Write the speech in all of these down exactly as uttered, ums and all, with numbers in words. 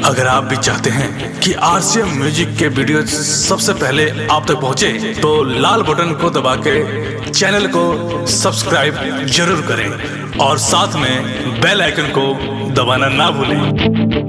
अगर आप भी चाहते हैं कि आरसीएम म्यूजिक के वीडियो सबसे पहले आप तक पहुंचे, तो लाल बटन को दबा के चैनल को सब्सक्राइब जरूर करें और साथ में बेल आइकन को दबाना ना भूलें।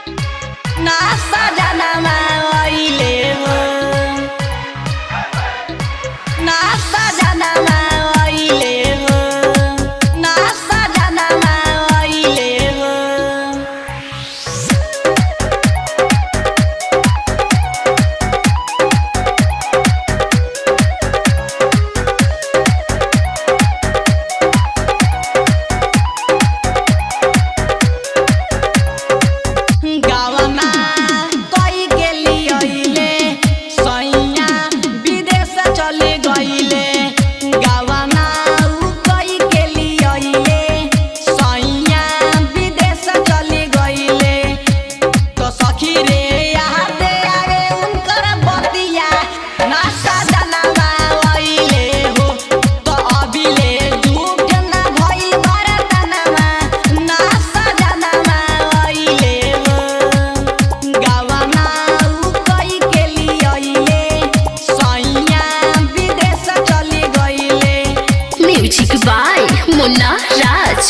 मुन्ना राज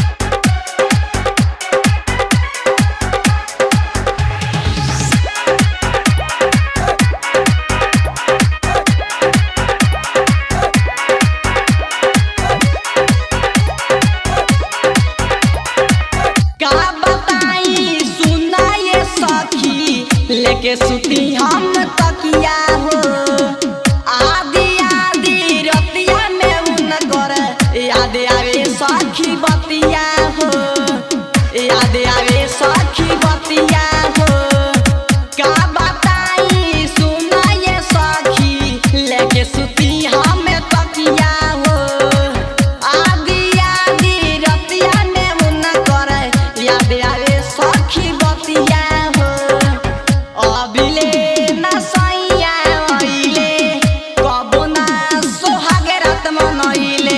का बताई सुना ये सखी लेके सुती हम तकिया हो। आदि आदि रतिया में उनकर याद आवे सखी बतिया हो, याद आवे सखी बतिया हो। का बताई सुना ये सखी लेके सुती हम तकिया हो। आदि आदि रतिया में उनकर याद आवे सखी बतिया हो। अबिले ना सैया आइले कबो ना सोहाग रात मनइले।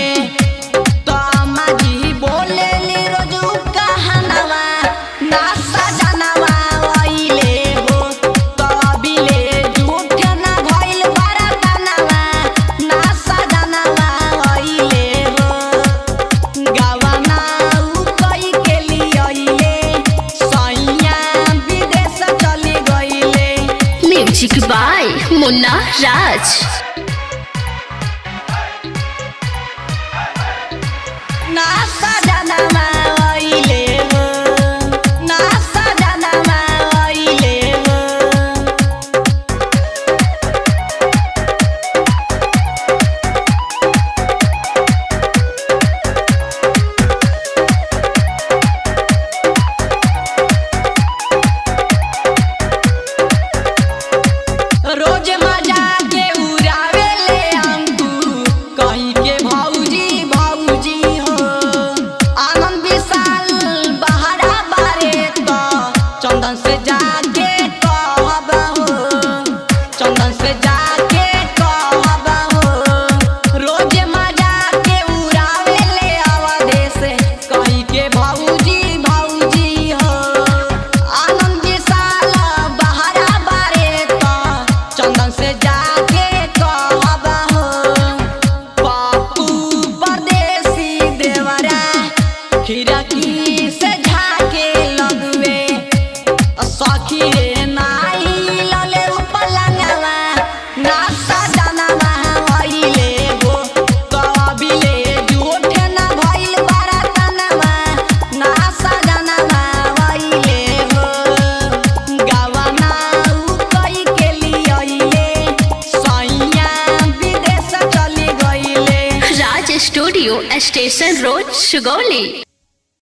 म्यूजिक बाय मुन्ना राज। ना सजनवा आइले हो, ना सजनवा आइले हो। रोज मजा के उड़ावे ले अंकु कहीं के भौजी भौजी हो। आनंद विशाल बहरा बारे तो चंदन से जाके कहब हो, चंदन से जाके कहब हो। रोज मजा के उड़ावे ले अवधेश कहीं के भौजी भौजी हो। आनंद विशाल बहरा बारे तो चंदन से जाके कहब हो। पप्पू परदेसी देवरा खिड़की से झाके लगवे सखी रे नाई लले उपलंगवा। ना सजनवा आइले हो कबिले झूठ ना भइल बरतनवा। ना सजनवा आइले हो गवना कई के लिए सैया विदेश चली गईले। Raj studio station road Sugauli.